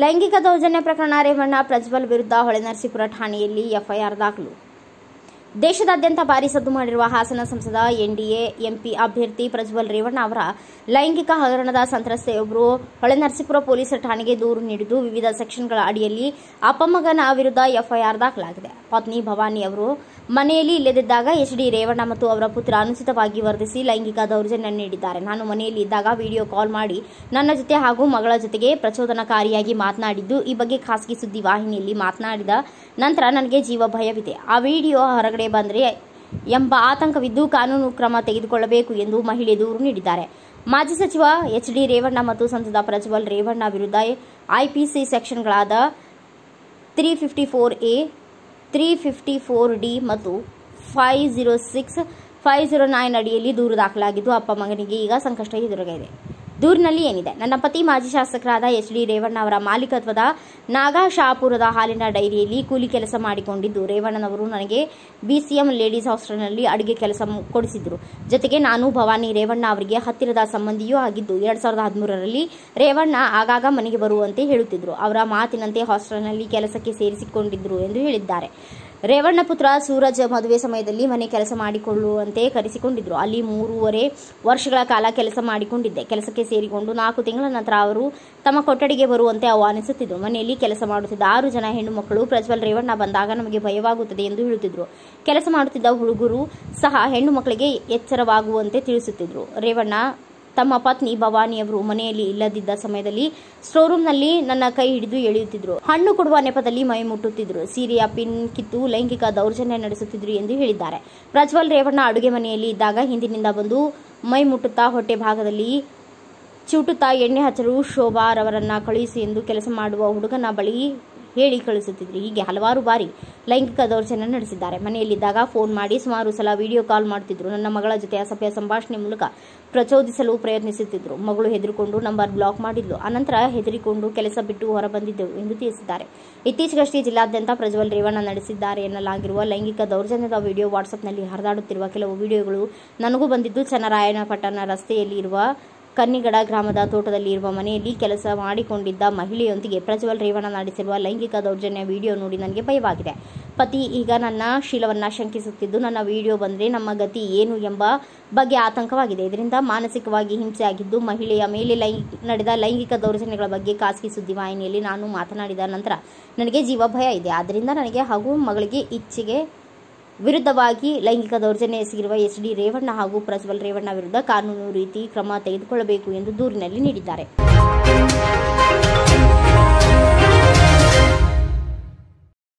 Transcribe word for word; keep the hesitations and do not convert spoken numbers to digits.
ಲೈಂಗಿಕ ದೌರ್ಜನ್ಯ ಪ್ರಕರಣ ರೇವಣ್ಣ ಪ್ರಜ್ವಲ್ ವಿರುದ್ಧ ಹೊಳೆನರಸೀಪುರ ಠಾಣೆಯಲ್ಲಿ ಎಫ್ಐಆರ್ ದಾಖಲು. ದೇಶದಾದ್ಯಂತ ಭಾರೀ ಸದ್ದು ಮಾಡಿರುವ ಹಾಸನ ಸಂಸದ ಎನ್ಡಿಎ ಎಂಪಿ ಅಭ್ಯರ್ಥಿ ಪ್ರಜ್ವಲ್ ರೇವಣ್ಣ ಅವರ ಲೈಂಗಿಕ ಹಗರಣದ ಸಂತ್ರಸ್ತೆಯೊಬ್ಬರು ಹೊಳೆನರಸೀಪುರ ಪೊಲೀಸ್ ಠಾಣೆಗೆ ದೂರು ನೀಡಿದ್ದು, ವಿವಿಧ ಸೆಕ್ಷನ್ಗಳ ಅಡಿಯಲ್ಲಿ ಅಪ್ಪಮಗನ ವಿರುದ್ಧ ಎಫ್ಐಆರ್ ದಾಖಲಾಗಿದೆ. ಪತ್ನಿ ಭವಾನಿ ಅವರು ಮನೆಯಲ್ಲಿ ಇಲ್ಲದಿದ್ದಾಗ ಎಚ್ ಡಿ ರೇವಣ್ಣ ಮತ್ತು ಅವರ ಪುತ್ರ ಅನುಚಿತವಾಗಿ ವರ್ತಿಸಿ ಲೈಂಗಿಕ ದೌರ್ಜನ್ಯ ನೀಡಿದ್ದಾರೆ. ನಾನು ಮನೆಯಲ್ಲಿ ಇದ್ದಾಗ ವಿಡಿಯೋ ಕಾಲ್ ಮಾಡಿ ನನ್ನ ಜೊತೆ ಹಾಗೂ ಮಗಳ ಜೊತೆಗೆ ಪ್ರಚೋದನಕಾರಿಯಾಗಿ ಮಾತನಾಡಿದ್ದು, ಈ ಬಗ್ಗೆ ಖಾಸಗಿ ಸುದ್ದಿ ವಾಹಿನಿಯಲ್ಲಿ ಮಾತನಾಡಿದ ನಂತರ ನನಗೆ ಜೀವ ಭಯವಿದೆ. ಆ ವಿಡಿಯೋ ಹೊರಗಡೆ ಬಂದರೆ ಎಂಬ ಆತಂಕವಿದ್ದು ಕಾನೂನು ಕ್ರಮ ತೆಗೆದುಕೊಳ್ಳಬೇಕು ಎಂದು ಮಹಿಳೆ ದೂರು ನೀಡಿದ್ದಾರೆ. ಮಾಜಿ ಸಚಿವ ಎಚ್ ಡಿ ರೇವಣ್ಣ ಮತ್ತು ಸಂಸದ ಪ್ರಜ್ವಲ್ ರೇವಣ್ಣ ವಿರುದ್ಧ ಐಪಿಸಿ ಸೆಕ್ಷನ್ಗಳಾದ three fifty four A three fifty four D ಮತ್ತು five zero six five zero nine ಅಡಿಯಲ್ಲಿ ದೂರು ದಾಖಲಾಗಿದ್ದು, ಅಪ್ಪ ಮಗನಿಗೆ ಈಗ ಸಂಕಷ್ಟ ಎದುರಾಗಿದೆ. ದೂರಿನಲ್ಲಿ ಏನಿದೆ? ನನ್ನ ಪತಿ ಮಾಜಿ ಶಾಸಕರಾದ ಎಚ್ ಡಿ ರೇವಣ್ಣ ಅವರ ಮಾಲೀಕತ್ವದ ನಾಗಶಾಪುರದ ಹಾಲಿನ ಡೈರಿಯಲ್ಲಿ ಕೂಲಿ ಕೆಲಸ ಮಾಡಿಕೊಂಡಿದ್ದು, ರೇವಣ್ಣನವರು ನನಗೆ ಬಿಸಿಎಂ ಲೇಡೀಸ್ ಹಾಸ್ಟೆಲ್ನಲ್ಲಿ ಅಡುಗೆ ಕೆಲಸ ಕೊಡಿಸಿದ್ರು. ಜೊತೆಗೆ ನಾನು ಭವಾನಿ ರೇವಣ್ಣ ಅವರಿಗೆ ಹತ್ತಿರದ ಸಂಬಂಧಿಯೂ ಆಗಿದ್ದು, ಎರಡ್ ಸಾವಿರದ ಹದಿಮೂರರಲ್ಲಿ ರೇವಣ್ಣ ಆಗಾಗ ಮನೆಗೆ ಬರುವಂತೆ ಹೇಳುತ್ತಿದ್ರು. ಅವರ ಮಾತಿನಂತೆ ಹಾಸ್ಟೆಲ್ನಲ್ಲಿ ಕೆಲಸಕ್ಕೆ ಸೇರಿಸಿಕೊಂಡಿದ್ರು ಎಂದು ಹೇಳಿದ್ದಾರೆ. ರೇವಣ್ಣ ಪುತ್ರ ಸೂರಜ್ ಮದುವೆ ಸಮಯದಲ್ಲಿ ಮನೆ ಕೆಲಸ ಮಾಡಿಕೊಳ್ಳುವಂತೆ ಕರೆಸಿಕೊಂಡಿದ್ರು. ಅಲ್ಲಿ ಮೂರುವರೆ ವರ್ಷಗಳ ಕಾಲ ಕೆಲಸ ಮಾಡಿಕೊಂಡಿದ್ದೆ. ಕೆಲಸಕ್ಕೆ ಸೇರಿಕೊಂಡು ನಾಲ್ಕು ತಿಂಗಳ ನಂತರ ಅವರು ತಮ್ಮ ಕೊಠಡಿಗೆ ಬರುವಂತೆ ಆಹ್ವಾನಿಸುತ್ತಿದ್ದರು. ಮನೆಯಲ್ಲಿ ಕೆಲಸ ಮಾಡುತ್ತಿದ್ದ ಆರು ಜನ ಹೆಣ್ಣು ಮಕ್ಕಳು ಪ್ರಜ್ವಲ್ ರೇವಣ್ಣ ಬಂದಾಗ ನಮಗೆ ಭಯವಾಗುತ್ತದೆ ಎಂದು ಹೇಳುತ್ತಿದ್ದರು. ಕೆಲಸ ಮಾಡುತ್ತಿದ್ದ ಹುಡುಗರು ಸಹ ಹೆಣ್ಣು ಮಕ್ಕಳಿಗೆ ಎಚ್ಚರವಾಗುವಂತೆ ತಿಳಿಸುತ್ತಿದ್ದರು. ರೇವಣ್ಣ ತಮ್ಮ ಪತ್ನಿ ಭವಾನಿಯವರು ಮನೆಯಲ್ಲಿ ಇಲ್ಲದಿದ್ದ ಸಮಯದಲ್ಲಿ ಸ್ಟೋರ್ರೂಮ್ನಲ್ಲಿ ನನ್ನ ಕೈ ಹಿಡಿದು ಎಳೆಯುತ್ತಿದ್ರು. ಹಣ್ಣು ಕೊಡುವ ನೆಪದಲ್ಲಿ ಮೈ ಮುಟ್ಟುತ್ತಿದ್ರು. ಸೀರೆಯ ಪಿನ್ ಕಿತ್ತು ಲೈಂಗಿಕ ದೌರ್ಜನ್ಯ ನಡೆಸುತ್ತಿದ್ರು ಎಂದು ಹೇಳಿದ್ದಾರೆ. ಪ್ರಜ್ವಲ್ ರೇವಣ್ಣ ಅಡುಗೆ ಮನೆಯಲ್ಲಿ ಇದ್ದಾಗ ಹಿಂದಿನಿಂದ ಬಂದು ಮೈ ಮುಟ್ಟುತ್ತಾ ಹೊಟ್ಟೆ ಭಾಗದಲ್ಲಿ ಚೂಟುತ್ತಾ ಎಣ್ಣೆ ಹಚ್ಚಲು ಶೋಭಾರವರನ್ನ ಕಳುಹಿಸಿ ಎಂದು ಕೆಲಸ ಮಾಡುವ ಹುಡುಗನ ಬಳಿ ಹೇಳಿ ಕಳಿಸುತ್ತಿದ್ರು. ಹೀಗೆ ಹಲವಾರು ಬಾರಿ ಲೈಂಗಿಕ ದೌರ್ಜನ್ಯ ನಡೆಸಿದ್ದಾರೆ. ಮನೆಯಲ್ಲಿದ್ದಾಗ ಫೋನ್ ಮಾಡಿ ಸುಮಾರು ಸಲ ವಿಡಿಯೋ ಕಾಲ್ ಮಾಡುತ್ತಿದ್ರು. ನನ್ನ ಮಗಳ ಜೊತೆ ಅಸಭ್ಯ ಸಂಭಾಷಣೆ ಮೂಲಕ ಪ್ರಚೋದಿಸಲು ಪ್ರಯತ್ನಿಸುತ್ತಿದ್ರು. ಮಗಳು ಹೆದರಿಕೊಂಡು ನಂಬರ್ ಬ್ಲಾಕ್ ಮಾಡಿದ್ಲು. ಅನಂತರ ಹೆದರಿಕೊಂಡು ಕೆಲಸ ಬಿಟ್ಟು ಹೊರಬಂದಿದ್ದೆವು ಎಂದು ತಿಳಿಸಿದ್ದಾರೆ. ಇತ್ತೀಚೆಗಷ್ಟೇ ಜಿಲ್ಲಾದ್ಯಂತ ಪ್ರಜ್ವಲ್ ರೇವಣ್ಣ ನಡೆಸಿದ್ದಾರೆ ಎನ್ನಲಾಗಿರುವ ಲೈಂಗಿಕ ದೌರ್ಜನ್ಯದ ವಿಡಿಯೋ ವಾಟ್ಸ್ಆಪ್ನಲ್ಲಿ ಹರಿದಾಡುತ್ತಿರುವ ಕೆಲವು ವಿಡಿಯೋಗಳು ನನಗೂ ಬಂದಿದ್ದು, ಚನ್ನರಾಯನಪಟ್ಟಣ ರಸ್ತೆಯಲ್ಲಿ ಇರುವ ಕನ್ನಿಗಡ ಗ್ರಾಮದ ತೋಟದಲ್ಲಿ ಇರುವ ಮನೆಯಲ್ಲಿ ಕೆಲಸ ಮಾಡಿಕೊಂಡಿದ್ದ ಮಹಿಳೆಯೊಂದಿಗೆ ಪ್ರಜ್ವಲ್ ರೇವಣ್ಣ ನಡೆಸಿರುವ ಲೈಂಗಿಕ ದೌರ್ಜನ್ಯ ವಿಡಿಯೋ ನೋಡಿ ನನಗೆ ಭಯವಾಗಿದೆ. ಪತಿ ಈಗ ನನ್ನ ಶೀಲವನ್ನ ಶಂಕಿಸುತ್ತಿದ್ದು, ನನ್ನ ವಿಡಿಯೋ ಬಂದರೆ ನಮ್ಮ ಗತಿ ಏನು ಎಂಬ ಬಗ್ಗೆ ಆತಂಕವಾಗಿದೆ. ಇದರಿಂದ ಮಾನಸಿಕವಾಗಿ ಹಿಂಸೆಯಾಗಿದ್ದು, ಮಹಿಳೆಯ ಮೇಲೆ ಲೈ ನಡೆದ ಲೈಂಗಿಕ ದೌರ್ಜನ್ಯಗಳ ಬಗ್ಗೆ ಖಾಸಗಿ ಸುದ್ದಿವಾಹಿನಿಯಲ್ಲಿ ನಾನು ಮಾತನಾಡಿದ ನಂತರ ನನಗೆ ಜೀವ ಭಯ ಇದೆ. ಆದ್ದರಿಂದ ನನಗೆ ಹಾಗೂ ಮಗಳಿಗೆ ಇಚ್ಛೆಗೆ ವಿರುದ್ಧವಾಗಿ ಲೈಂಗಿಕ ದೌರ್ಜನ್ಯ ಎಸಗಿರುವ ಎಚ್ ಡಿ ರೇವಣ್ಣ ಹಾಗೂ ಪ್ರಜ್ವಲ್ ರೇವಣ್ಣ ವಿರುದ್ಧ ಕಾನೂನು ರೀತಿ ಕ್ರಮ ತೆಗೆದುಕೊಳ್ಳಬೇಕು ಎಂದು ದೂರಿನಲ್ಲಿ ನೀಡಿದ್ದಾರೆ.